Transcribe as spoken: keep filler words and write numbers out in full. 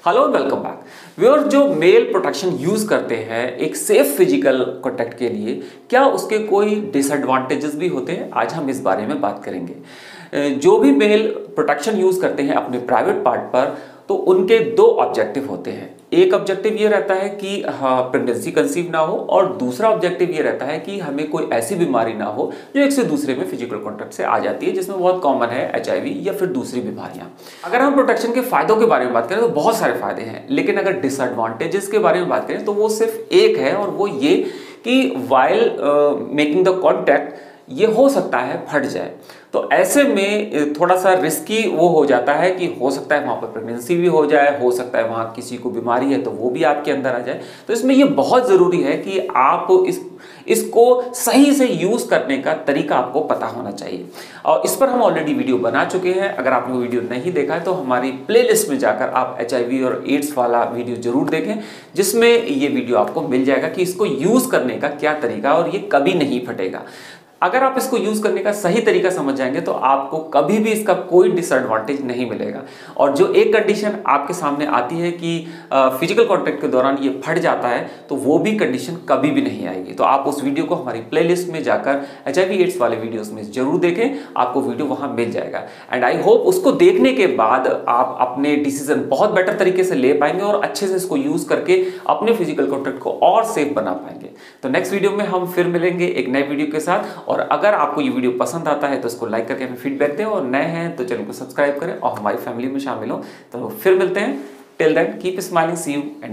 Hello welcome back viewer. जो male protection use करते हैं एक सेफ फिजिकल कॉन्टैक्ट के लिए, क्या उसके कोई डिसएडवांटेजेस भी होते हैं? आज हम इस बारे में बात करेंगे। जो भी मेल प्रोटेक्शन यूज करते हैं अपने प्राइवेट पार्ट पर, तो उनके दो ऑब्जेक्टिव होते हैं। एक ऑब्जेक्टिव ये रहता है कि हाँ प्रेगनेंसी कंसीव ना हो, और दूसरा ऑब्जेक्टिव ये रहता है कि हमें कोई ऐसी बीमारी ना हो जो एक से दूसरे में फिजिकल कॉन्टैक्ट से आ जाती है, जिसमें बहुत कॉमन है एच आई वी या फिर दूसरी बीमारियां। अगर हम प्रोटेक्शन के फायदों के बारे में बात करें तो बहुत सारे फायदे हैं, लेकिन अगर डिसएडवांटेजेस के बारे में बात करें तो वो सिर्फ एक है, और वो ये कि वाइल मेकिंग द कॉन्टैक्ट ये हो सकता है फट जाए। तो ऐसे में थोड़ा सा रिस्की वो हो जाता है कि हो सकता है वहाँ पर प्रेगनेंसी भी हो जाए, हो सकता है वहाँ किसी को बीमारी है तो वो भी आपके अंदर आ जाए। तो इसमें ये बहुत ज़रूरी है कि आप इस इसको सही से यूज़ करने का तरीका आपको पता होना चाहिए, और इस पर हम ऑलरेडी वीडियो बना चुके हैं। अगर आपने वो वीडियो नहीं देखा है तो हमारी प्लेलिस्ट में जाकर आप एच आई वी और एड्स वाला वीडियो जरूर देखें, जिसमें ये वीडियो आपको मिल जाएगा कि इसको यूज़ करने का क्या तरीका, और ये कभी नहीं फटेगा। अगर आप इसको यूज करने का सही तरीका समझ जाएंगे तो आपको कभी भी इसका कोई डिसएडवांटेज नहीं मिलेगा। और जो एक कंडीशन आपके सामने आती है कि फिजिकल कांटेक्ट के दौरान ये फट जाता है, तो वो भी कंडीशन कभी भी नहीं आएगी। तो आप उस वीडियो को हमारी प्लेलिस्ट में जाकर एच आई वी एड्स वाले वीडियोस में जरूर देखें, आपको वीडियो वहां मिल जाएगा। एंड आई होप उसको देखने के बाद आप अपने डिसीजन बहुत बेटर तरीके से ले पाएंगे और अच्छे से इसको यूज करके अपने फिजिकल कॉन्टैक्ट को और सेफ बना पाएंगे। तो नेक्स्ट वीडियो में हम फिर मिलेंगे एक नए वीडियो के साथ। और अगर आपको ये वीडियो पसंद आता है तो इसको लाइक करके हमें फीडबैक दें, और नए हैं तो चैनल को सब्सक्राइब करें और हमारी फैमिली में शामिल हो। तो फिर मिलते हैं। Till then keep smiling, see you and